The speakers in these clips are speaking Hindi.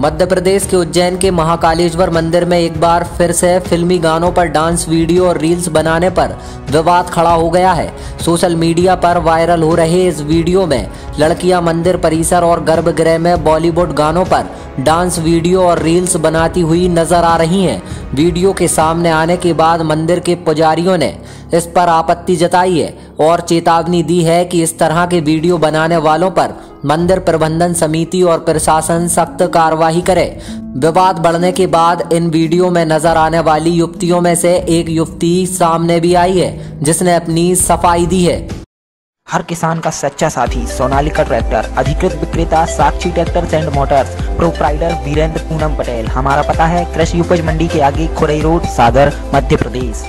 मध्य प्रदेश के उज्जैन के महाकालेश्वर मंदिर में एक बार फिर से फिल्मी गानों पर डांस वीडियो और रील्स बनाने पर विवाद खड़ा हो गया है। सोशल मीडिया पर वायरल हो रहे इस वीडियो में लड़कियां मंदिर परिसर और गर्भगृह में बॉलीवुड गानों पर डांस वीडियो और रील्स बनाती हुई नजर आ रही हैं। वीडियो के सामने आने के बाद मंदिर के पुजारियों ने इस पर आपत्ति जताई है और चेतावनी दी है कि इस तरह के वीडियो बनाने वालों पर मंदिर प्रबंधन समिति और प्रशासन सख्त कार्रवाई करे। विवाद बढ़ने के बाद इन वीडियो में नजर आने वाली युवतियों में से एक युवती सामने भी आई है जिसने अपनी सफाई दी है। हर किसान का सच्चा साथी सोनालिका ट्रैक्टर, अधिकृत विक्रेता Sakshi tractors and motors, proprietor Virendra Poonam Patel. हमारा पता है कृषि उपज मंडी के आगे, खुरई रोड, सागर, मध्य प्रदेश।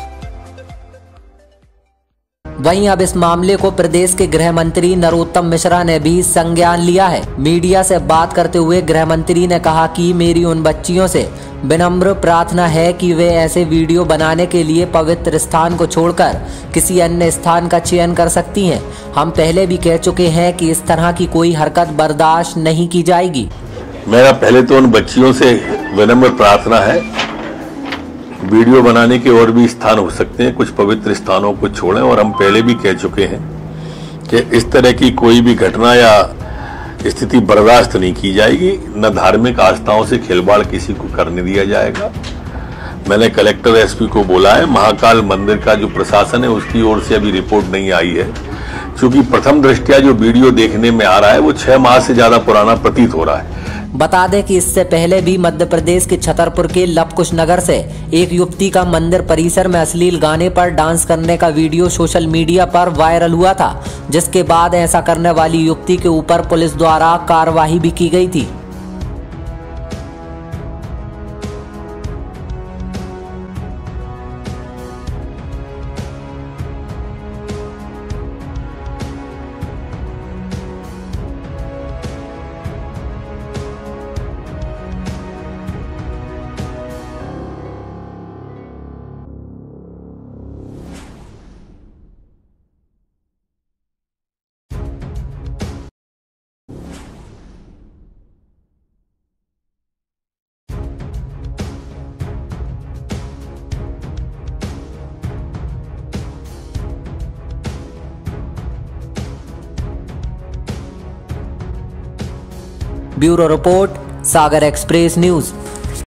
वहीं अब इस मामले को प्रदेश के गृह मंत्री नरोत्तम मिश्रा ने भी संज्ञान लिया है। मीडिया से बात करते हुए गृह मंत्री ने कहा कि मेरी उन बच्चियों से विनम्र प्रार्थना है कि वे ऐसे वीडियो बनाने के लिए पवित्र स्थान को छोड़कर किसी अन्य स्थान का चयन कर सकती हैं। हम पहले भी कह चुके हैं कि इस तरह की कोई हरकत बर्दाश्त नहीं की जाएगी। मेरा पहले तो उन बच्चियों से विनम्र प्रार्थना है, वीडियो बनाने के और भी स्थान हो सकते हैं, कुछ पवित्र स्थानों को छोड़ें। और हम पहले भी कह चुके हैं कि इस तरह की कोई भी घटना या स्थिति बर्दाश्त नहीं की जाएगी। न धार्मिक आस्थाओं से खिलवाड़ किसी को करने दिया जाएगा। मैंने कलेक्टर एसपी को बोला है। महाकाल मंदिर का जो प्रशासन है उसकी ओर से अभी रिपोर्ट नहीं आई है, क्योंकि प्रथम दृष्टया जो वीडियो देखने में आ रहा है वो 6 माह से ज्यादा पुराना प्रतीत हो रहा है। बता दें कि इससे पहले भी मध्य प्रदेश के छतरपुर के लवकुश नगर से एक युवती का मंदिर परिसर में अश्लील गाने पर डांस करने का वीडियो सोशल मीडिया पर वायरल हुआ था, जिसके बाद ऐसा करने वाली युवती के ऊपर पुलिस द्वारा कार्रवाई भी की गई थी। Bureau report, Sagar express news.